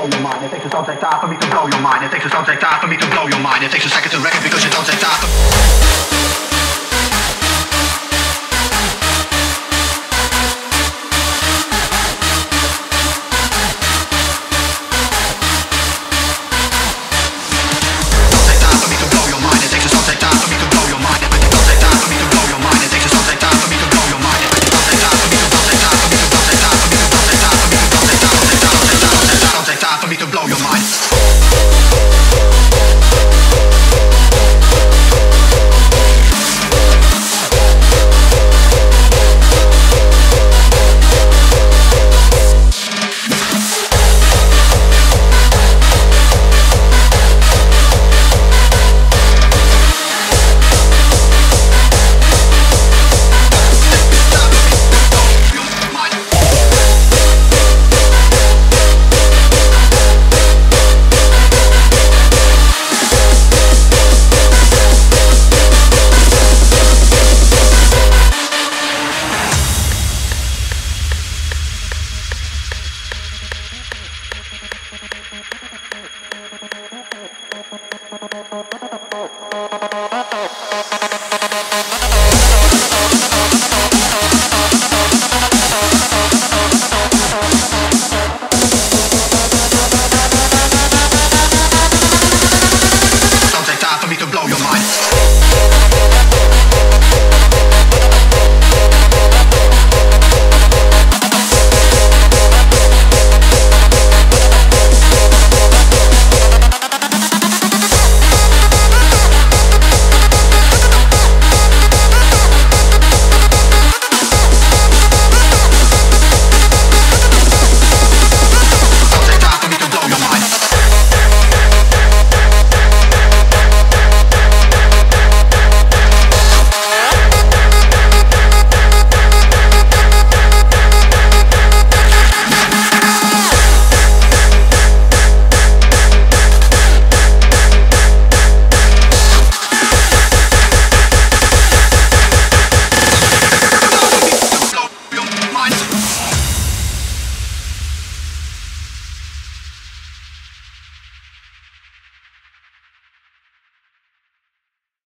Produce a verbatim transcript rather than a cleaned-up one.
blow your mind. It takes a subject time for me to blow your mind. It takes a subject time for me to blow your mind. It takes a second to reckon because it don't take time.